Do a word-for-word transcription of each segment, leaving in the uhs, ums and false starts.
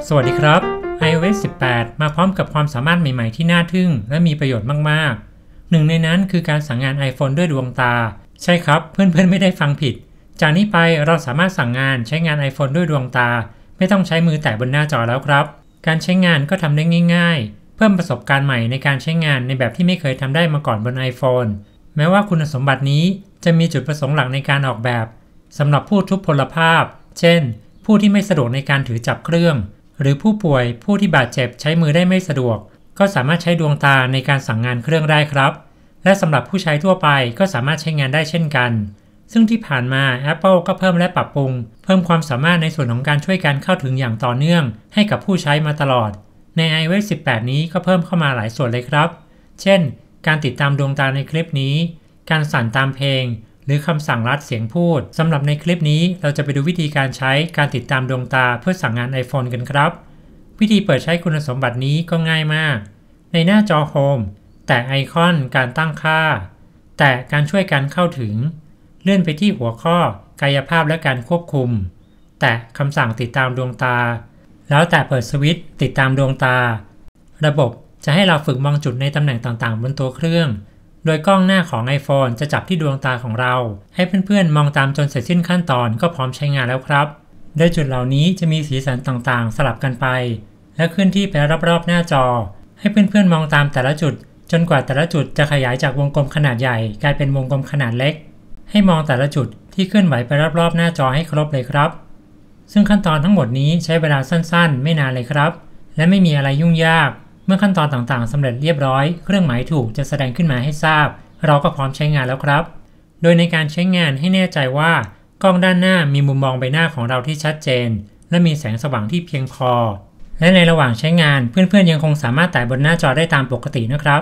สวัสดีครับ ไอ โอ เอส สิบแปด มาพร้อมกับความสามารถใหม่ๆที่น่าทึ่งและมีประโยชน์มากๆหนึ่งในนั้นคือการสั่งงาน iPhone ด้วยดวงตาใช่ครับเพื่อนๆไม่ได้ฟังผิดจากนี้ไปเราสามารถสั่งงานใช้งาน iPhone ด้วยดวงตาไม่ต้องใช้มือแตะบนหน้าจอแล้วครับการใช้งานก็ทำได้ง่ายๆเพิ่มประสบการณ์ใหม่ในการใช้งานในแบบที่ไม่เคยทำได้มาก่อนบน iPhone แม้ว่าคุณสมบัตินี้จะมีจุดประสงค์หลักในการออกแบบสำหรับผู้ทุพพลภาพเช่นผู้ที่ไม่สะดวกในการถือจับเครื่องหรือผู้ป่วยผู้ที่บาดเจ็บใช้มือได้ไม่สะดวกก็สามารถใช้ดวงตาในการสั่งงานเครื่องได้ครับและสำหรับผู้ใช้ทั่วไปก็สามารถใช้งานได้เช่นกันซึ่งที่ผ่านมา Apple ก็เพิ่มและปรับปรุงเพิ่มความสามารถในส่วนของการช่วยการเข้าถึงอย่างต่อเนื่องให้กับผู้ใช้มาตลอดใน ไอ โอ เอส สิบแปด นี้ก็เพิ่มเข้ามาหลายส่วนเลยครับเช่นการติดตามดวงตาในคลิปนี้การสั่นตามเพลงหรือคำสั่งลัดเสียงพูดสำหรับในคลิปนี้เราจะไปดูวิธีการใช้การติดตามดวงตาเพื่อสั่งงาน iPhone กันครับวิธีเปิดใช้คุณสมบัตินี้ก็ง่ายมากในหน้าจอโฮมแตะไอคอนการตั้งค่าแตะการช่วยการเข้าถึงเลื่อนไปที่หัวข้อกายภาพและการควบคุมแตะคำสั่งติดตามดวงตาแล้วแตะเปิดสวิตช์ติดตามดวงตาระบบจะให้เราฝึกมองจุดในตำแหน่งต่างๆบนตัวเครื่องโดยกล้องหน้าของ iPhone จะจับที่ดวงตาของเราให้เพื่อนๆมองตามจนเสร็จสิ้นขั้นตอนก็พร้อมใช้งานแล้วครับโดยจุดเหล่านี้จะมีสีสันต่างๆสลับกันไปและเคลื่อนที่ไปรอบๆหน้าจอให้เพื่อนๆมองตามแต่ละจุดจนกว่าแต่ละจุดจะขยายจากวงกลมขนาดใหญ่กลายเป็นวงกลมขนาดเล็กให้มองแต่ละจุดที่เคลื่อนไหวไปรอบๆหน้าจอให้ครบเลยครับซึ่งขั้นตอนทั้งหมดนี้ใช้เวลาสั้นๆไม่นานเลยครับและไม่มีอะไรยุ่งยากเมื่อขั้นตอนต่างๆสำเร็จเรียบร้อยเครื่องหมายถูกจะแสดงขึ้นมาให้ทราบเราก็พร้อมใช้งานแล้วครับโดยในการใช้งานให้แน่ใจว่ากล้องด้านหน้ามีมุมมองใบหน้าของเราที่ชัดเจนและมีแสงสว่างที่เพียงพอและในระหว่างใช้งานเพื่อนๆยังคงสามารถแตะบนหน้าจอได้ตามปกตินะครับ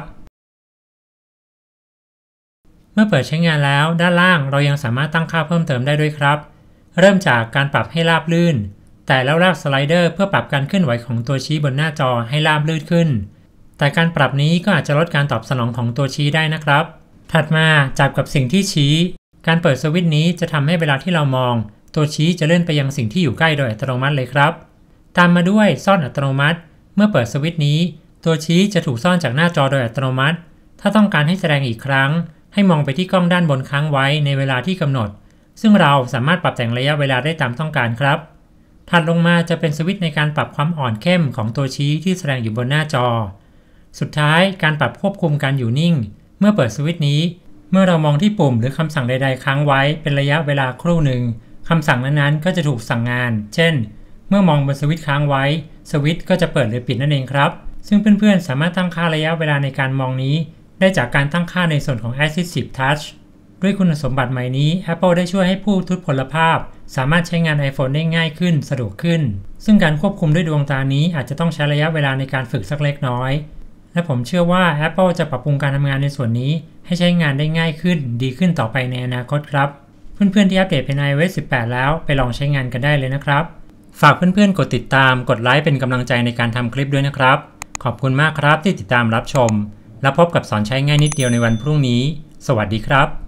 เมื่อเปิดใช้งานแล้วด้านล่างเรายังสามารถตั้งค่าเพิ่มเติมได้ด้วยครับเริ่มจากการปรับให้ราบลื่นแต่แล้วลากสไลเดอร์เพื่อปรับการเคลื่อนไหวของตัวชี้บนหน้าจอให้ราบลื่นขึ้นแต่การปรับนี้ก็อาจจะลดการตอบสนองของตัวชี้ได้นะครับถัดมาจับกับสิ่งที่ชี้การเปิดสวิตช์นี้จะทำให้เวลาที่เรามองตัวชี้จะเลื่อนไปยังสิ่งที่อยู่ใกล้โดยอัตโนมัติเลยครับตามมาด้วยซ่อนอัตโนมัติเมื่อเปิดสวิตช์นี้ตัวชี้จะถูกซ่อนจากหน้าจอโดยอัตโนมัติถ้าต้องการให้แสดงอีกครั้งให้มองไปที่กล้องด้านบนค้างไว้ในเวลาที่กำหนดซึ่งเราสามารถปรับแต่งระยะเวลาได้ตามต้องการครับถัดลงมาจะเป็นสวิตช์ในการปรับความอ่อนเข้มของตัวชี้ที่แสดงอยู่บนหน้าจอสุดท้ายการปรับควบคุมการอยู่นิ่งเมื่อเปิดสวิตช์นี้เมื่อเรามองที่ปุ่มหรือคำสั่งใดๆค้างไว้เป็นระยะเวลาครู่หนึ่งคำสั่งนั้นๆก็จะถูกสั่งงานเช่นเมื่อมองบนสวิตช์ค้างไว้สวิตช์ก็จะเปิดหรือปิดนั่นเองครับซึ่งเพื่อนๆสามารถตั้งค่าระยะเวลาในการมองนี้ได้จากการตั้งค่าในส่วนของ Assistive Touch ด้วยคุณสมบัติใหม่นี้ Apple ได้ช่วยให้ผู้ทุพพลภาพสามารถใช้งาน iPhone ได้ง่ายขึ้นสะดวกขึ้นซึ่งการควบคุมด้วยดวงตานี้อาจจะต้องใช้ระยะเวลาในการฝึกสักเล็กน้อยและผมเชื่อว่า Apple จะปรับปรุงการทำงานในส่วนนี้ให้ใช้งานได้ง่ายขึ้นดีขึ้นต่อไปในอนาคตครับเพื่อนๆที่อัปเดตเป็น ไอ โอ เอส สิบแปด แล้วไปลองใช้งานกันได้เลยนะครับฝากเพื่อนๆกดติดตามกดไลค์เป็นกำลังใจในการทำคลิปด้วยนะครับขอบคุณมากครับที่ติดตามรับชมแล้วพบกับสอนใช้ง่ายนิดเดียวในวันพรุ่งนี้สวัสดีครับ